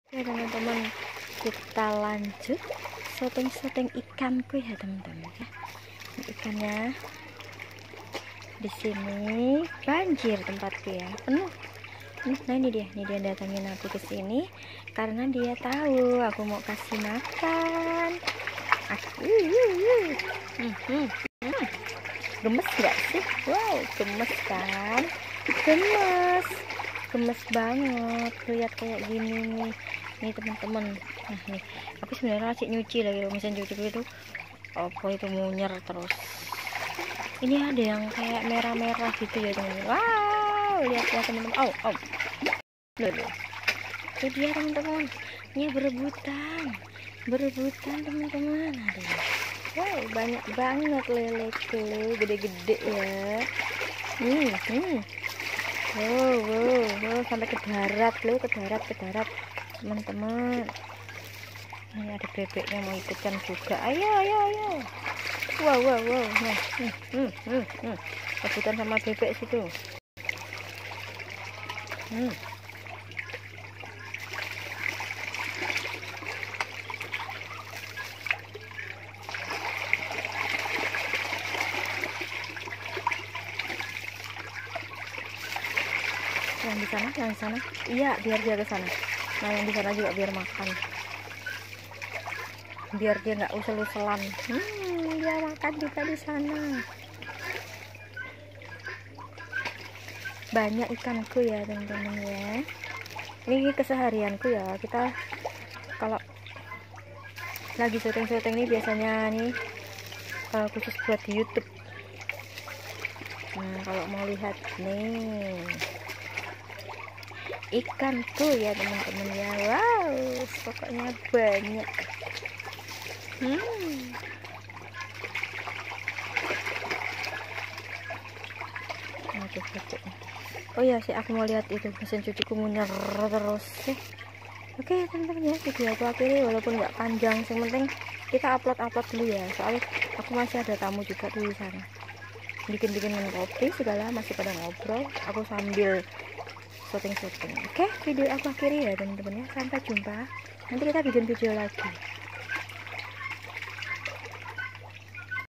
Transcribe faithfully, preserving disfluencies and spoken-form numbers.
Ya teman-teman, kita lanjut syuting-syuting ikanku ya teman-teman ya. Ikannya di sini banjir tempatku ya, penuh. Nah ini dia, ini dia datangin aku ke sini karena dia tahu aku mau kasih makan. Aku, hmm, hmm, hmm. Gemes nggak sih? Wow, gemes kan? Gemes, gemes banget. Lihat kayak gini nih, nih teman-teman. Nah nih, aku sebenarnya masih nyuci lagi. Mesin cuci itu apa itu munyer terus. Ini ada yang kayak merah-merah gitu ya teman-teman. Wow, lihat ya teman-teman. Oh, oh. Loh, loh. Itu dia teman-teman. Ini berebutan, berebutan teman-teman. Aduh. Wow, banyak banget leleku, gede-gede ya. Hmm, hmm. Wow, wow, wow, sampai ke darat loh, ke darat, ke darat, teman-teman. Ini ada bebeknya mau ikutan juga. Ayo, ayo, ayo. Wow, wow, wow. Nah, hmm, hmm, hmm, hmm. Rebutan sama bebek situ. Hmm. Yang di sana, yang di sana, iya biar dia ke sana. Nah yang di sana juga biar makan, biar dia nggak usel-uselan. Hmm, dia makan juga di sana. Banyak ikanku ya teman-teman ya. Ini keseharianku ya. Kita kalau lagi syuting-syuting nih biasanya nih uh, khusus buat di YouTube. Nah kalau mau lihat nih ikanku ya teman-teman ya, wow pokoknya banyak. Hmm. Aduh, aduh. Oh ya sih, aku mau lihat itu mesin cuciku munyer terus sih. Oke teman-teman ya, video aku akhiri walaupun nggak panjang, yang penting kita upload upload dulu ya, soalnya aku masih ada tamu juga di sana, bikin-bikin kopi segala, masih pada ngobrol, aku sambil syuting-syuting. Oke, video aku akhiri ya teman-teman ya, sampai jumpa, nanti kita bikin video lagi.